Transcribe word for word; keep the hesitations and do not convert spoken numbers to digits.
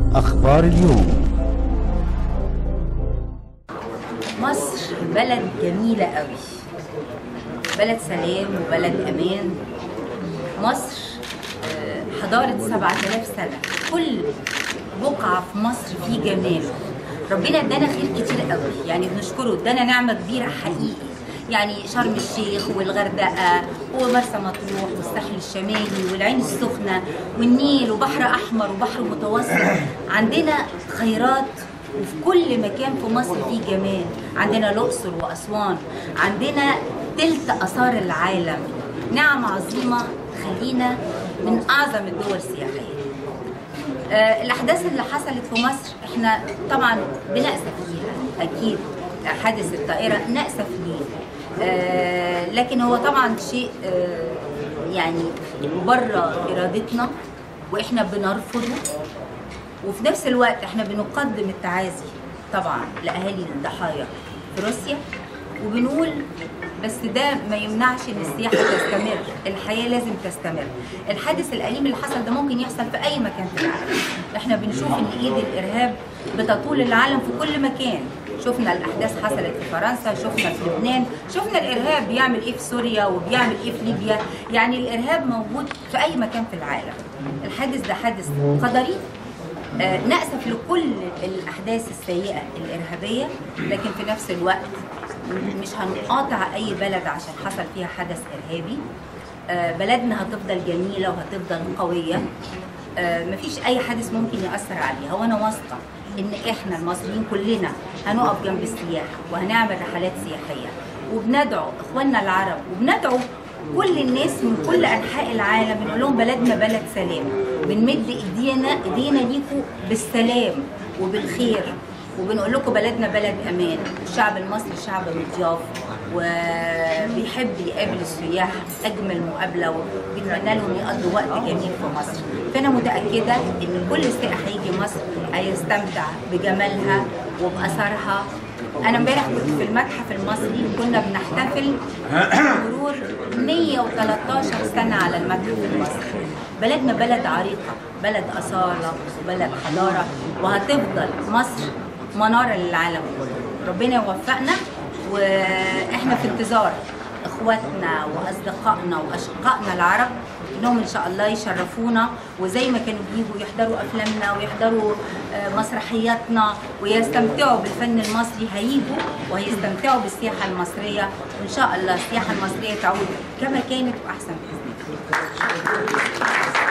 أخبار اليوم. مصر بلد جميلة قوي، بلد سلام وبلد أمان. مصر حضارة سبعة آلاف سنة، كل بقعة في مصر فيه جمال. ربنا ادانا خير كتير قوي، يعني بنشكره، ادانا نعمة كبيرة حقيقي. يعني شرم الشيخ والغردقة ومرسى مطروح والساحل الشمالي والعين السخنة والنيل وبحر أحمر وبحر متوسط. عندنا خيرات وفي كل مكان في مصر فيه جمال. عندنا الأقصر وأسوان، عندنا تلت آثار العالم، نعم عظيمة تخلينا من أعظم الدول السياحية. آه الأحداث اللي حصلت في مصر احنا طبعا بنأسف ليها، أكيد حادث الطائرة نأسف ليه، آه لكن هو طبعا شيء آه يعني بره إرادتنا وإحنا بنرفضه، وفي نفس الوقت احنا بنقدم التعازي طبعا لأهالي الضحايا في روسيا، وبنقول بس ده ما يمنعش ان السياحه تستمر، الحياه لازم تستمر. الحادث الاليم اللي حصل ده ممكن يحصل في اي مكان في العالم. احنا بنشوف ان ايد الارهاب بتطول العالم في كل مكان. شفنا الاحداث حصلت في فرنسا، شفنا في لبنان، شفنا الارهاب بيعمل ايه في سوريا وبيعمل ايه في ليبيا. يعني الارهاب موجود في اي مكان في العالم. الحادث ده حادث قدري. آه نأسف لكل الاحداث السيئه الارهابيه، لكن في نفس الوقت مش هنقاطع اي بلد عشان حصل فيها حدث ارهابي. آه بلدنا هتفضل جميله وهتفضل قويه. آه مفيش اي حادث ممكن ياثر عليها، وانا واثقه ان احنا المصريين كلنا هنقف جنب السياحه وهنعمل رحلات سياحيه، وبندعو اخواننا العرب وبندعو كل الناس من كل انحاء العالم، بنقول لهم بلدنا بلد سلام، بنمد ايدينا ايدينا ليكم بالسلام وبالخير، وبنقول لكم بلدنا بلد امان. الشعب المصري شعب مضياف وبيحب يقابل السياح اجمل مقابله، وبيتمنى لهم يقضوا وقت جميل في مصر. فانا متاكده ان كل سائح هيجي مصر هيستمتع بجمالها وباثارها. انا امبارح كنت في المتحف المصري، كنا بنحتفل بمرور مية وتلتاشر سنه على المتحف المصري. بلدنا بلد عريقه، بلد اصاله وبلد حضاره، وهتفضل مصر مناره للعالم كله. ربنا يوفقنا، واحنا في انتظار اخواتنا واصدقائنا واشقائنا العرب انهم ان شاء الله يشرفونا، وزي ما كانوا بيجوا يحضروا افلامنا ويحضروا مسرحياتنا ويستمتعوا بالفن المصري، هيجوا وهيستمتعوا بالسياحه المصريه، وان شاء الله السياحه المصريه تعود كما كانت واحسن باذن الله.